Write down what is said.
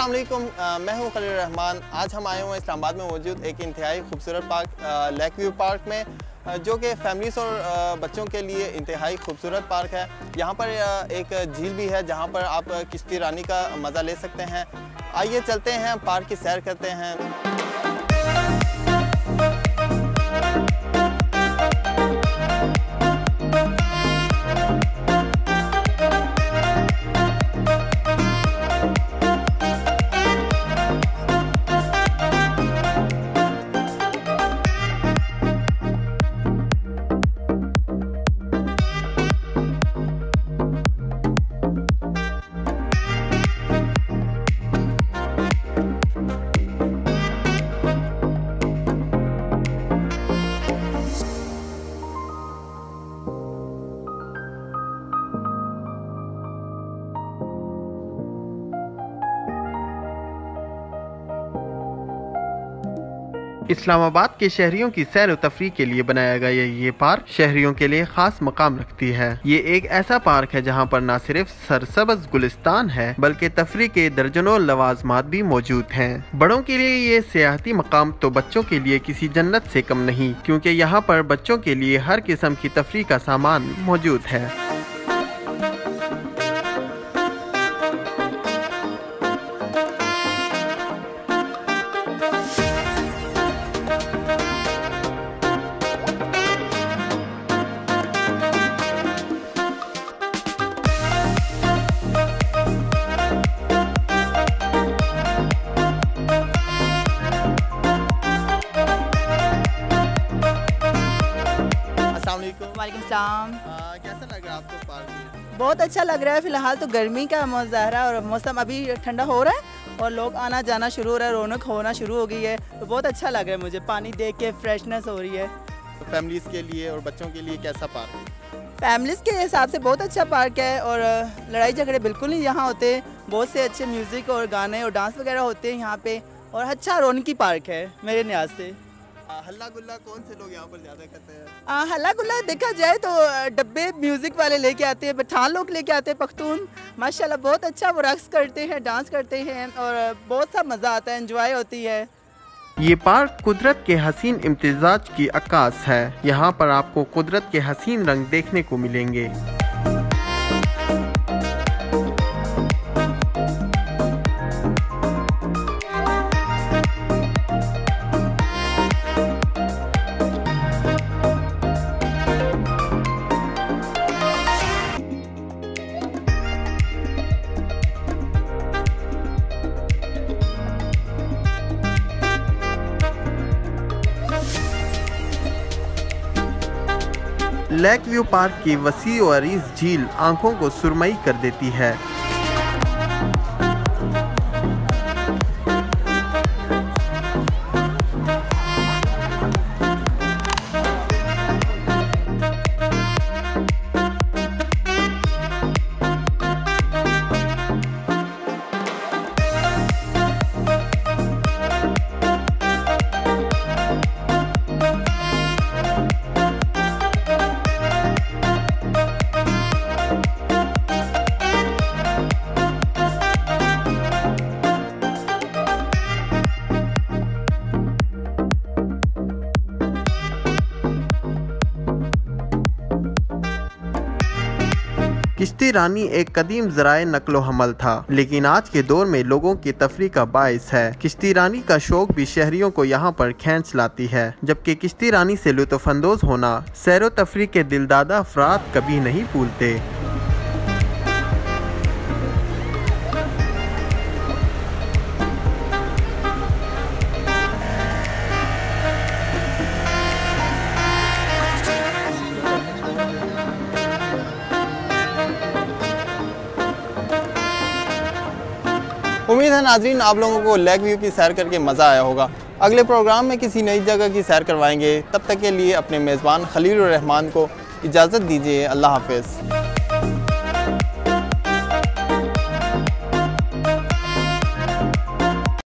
अस्सलाम वालेकुम, मैं हूं खलील रहमान। आज हम आए हुए हैं इस्लामाबाद में मौजूद एक इंतहाई खूबसूरत पार्क लेक व्यू पार्क में, जो कि फैमिलीज और बच्चों के लिए इंतहाई खूबसूरत पार्क है। यहाँ पर एक झील भी है जहाँ पर आप किश्ती रानी का मज़ा ले सकते हैं। आइए चलते हैं, पार्क की सैर करते हैं। इस्लामाबाद के शहरियों की सैर व तफरीह के लिए बनाया गया ये पार्क शहरियों के लिए खास मकाम रखती है। ये एक ऐसा पार्क है जहाँ पर न सिर्फ सरसब्ज गुलिस्तान है बल्कि तफरीह के दर्जनों लवाजमात भी मौजूद हैं। बड़ों के लिए ये सियाहती मकाम तो बच्चों के लिए किसी जन्नत से कम नहीं, क्योंकि यहाँ पर बच्चों के लिए हर किस्म की तफरीह का सामान मौजूद है। वालेकुम सलाम। कैसा लग रहा है आपको पार्क? बहुत अच्छा लग रहा है। फ़िलहाल तो गर्मी का मुज़ाहरा और मौसम अभी ठंडा हो रहा है और लोग आना जाना शुरू हो रहा है, रौनक होना शुरू हो गई है, तो बहुत अच्छा लग रहा है मुझे। पानी देख के फ्रेशनेस हो रही है। तो फैमिलीज़ के लिए और बच्चों के लिए कैसा पार्क है? फैमिलीज़ के हिसाब से बहुत अच्छा पार्क है और लड़ाई झगड़े बिल्कुल नहीं यहाँ होते। बहुत से अच्छे म्यूज़िक और गाने और डांस वगैरह होते हैं यहाँ पे, और अच्छा रौनकी पार्क है मेरे न्याज से। हल्ला गुल्ला कौन से लोग यहाँ पर ज़्यादा करते हैं? हल्ला गुल्ला देखा जाए तो डब्बे म्यूज़िक वाले लेके आते हैं, पठान लोग लेके आते हैं, पख्तून माशाल्लाह बहुत अच्छा वो रक्स करते हैं, डांस करते हैं और बहुत सा मज़ा आता है, एंजॉय होती है। ये पार्क कुदरत के हसीन इम्तिजाज की अक्कास है। यहाँ पर आपको कुदरत के हसीन रंग देखने को मिलेंगे। लेक व्यू पार्क की वसी और अरीज झील आंखों को सुरमई कर देती है। किश्ती रानी एक कदीम ज़राए नक्लो हमल था, लेकिन आज के दौर में लोगों की तफरीह का बाइस है। किश्ती रानी का शौक भी शहरियों को यहाँ पर खींच लाती है, जबकि किश्ती रानी से लुत्फ़अंदोज़ होना सैरो तफरीह के दिलदादा अफराद कभी नहीं भूलते। उम्मीद है नाज़रीन आप लोगों को लेक व्यू की सैर करके मज़ा आया होगा। अगले प्रोग्राम में किसी नई जगह की सैर करवाएंगे। तब तक के लिए अपने मेज़बान खलील रहमान को इजाज़त दीजिए। अल्लाह हाफ़िज़।